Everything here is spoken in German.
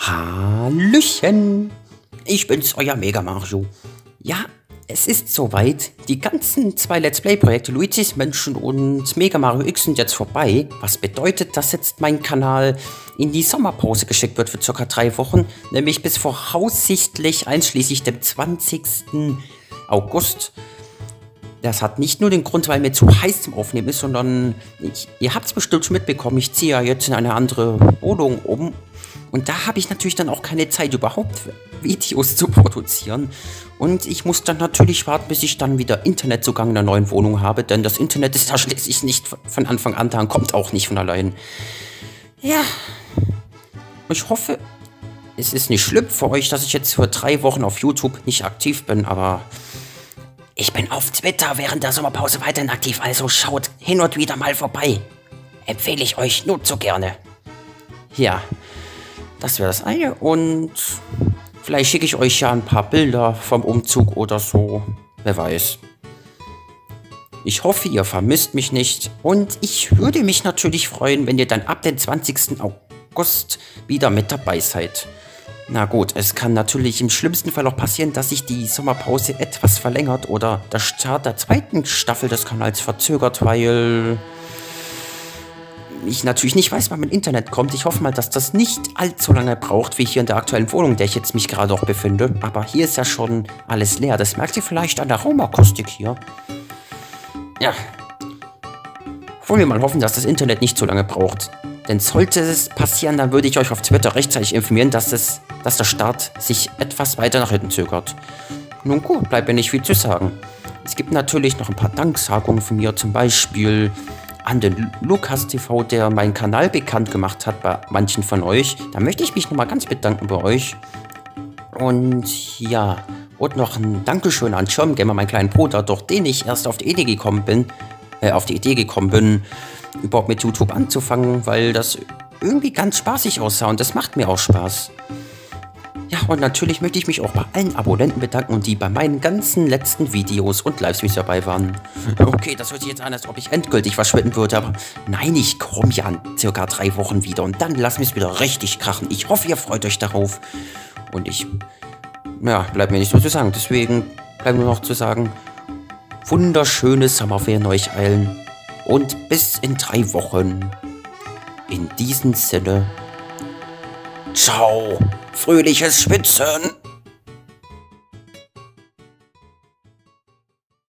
Hallöchen, ich bin's, euer Mega Mario. Ja, es ist soweit. Die ganzen zwei Let's Play-Projekte Luigi's Mansion und Mega Mario X sind jetzt vorbei. Was bedeutet, dass jetzt mein Kanal in die Sommerpause geschickt wird für ca. 3 Wochen. Nämlich bis voraussichtlich einschließlich dem 20. August. Das hat nicht nur den Grund, weil mir zu heiß zum Aufnehmen ist, sondern ihr habt es bestimmt schon mitbekommen, ich ziehe ja jetzt in eine andere Wohnung um. Und da habe ich natürlich dann auch keine Zeit, überhaupt Videos zu produzieren. Und ich muss dann natürlich warten, bis ich dann wieder Internetzugang in der neuen Wohnung habe. Denn das Internet ist da schließlich nicht von Anfang an da und kommt auch nicht von allein. Ja, ich hoffe, es ist nicht schlimm für euch, dass ich jetzt für 3 Wochen auf YouTube nicht aktiv bin. Aber ich bin auf Twitter während der Sommerpause weiterhin aktiv. Also schaut hin und wieder mal vorbei. Empfehle ich euch nur zu gerne. Ja. Das wäre das eine und vielleicht schicke ich euch ja ein paar Bilder vom Umzug oder so. Wer weiß. Ich hoffe, ihr vermisst mich nicht und ich würde mich natürlich freuen, wenn ihr dann ab dem 20. August wieder mit dabei seid. Na gut, es kann natürlich im schlimmsten Fall auch passieren, dass sich die Sommerpause etwas verlängert oder der Start der 2. Staffel des Kanals verzögert, weil ich natürlich nicht weiß, wann mein Internet kommt. Ich hoffe mal, dass das nicht allzu lange braucht, wie hier in der aktuellen Wohnung, in der ich jetzt mich gerade auch befinde. Aber hier ist ja schon alles leer. Das merkt ihr vielleicht an der Raumakustik hier. Ja. Wollen wir mal hoffen, dass das Internet nicht so lange braucht. Denn sollte es passieren, dann würde ich euch auf Twitter rechtzeitig informieren, dass der Start sich etwas weiter nach hinten zögert. Nun gut, bleibt mir nicht viel zu sagen. Es gibt natürlich noch ein paar Danksagungen von mir, zum Beispiel an den Lukas TV, der meinen Kanal bekannt gemacht hat bei manchen von euch. Da möchte ich mich nochmal ganz bedanken bei euch. Und ja, und noch ein Dankeschön an Schirmgamer, meinen kleinen Bruder, durch den ich erst auf die Idee gekommen bin, überhaupt mit YouTube anzufangen, weil das irgendwie ganz spaßig aussah und das macht mir auch Spaß. Ja, und natürlich möchte ich mich auch bei allen Abonnenten bedanken und die bei meinen ganzen letzten Videos und Livestreams dabei waren. Okay, das hört sich jetzt an, als ob ich endgültig verschwinden würde, aber nein, ich komme ja in circa 3 Wochen wieder und dann lassen wir es wieder richtig krachen. Ich hoffe, ihr freut euch darauf. Und bleibt mir nicht so zu sagen. Deswegen bleibt nur noch zu sagen, wunderschöne Sommerferien euch allen und bis in 3 Wochen. In diesem Sinne, ciao. Fröhliches Schwitzen!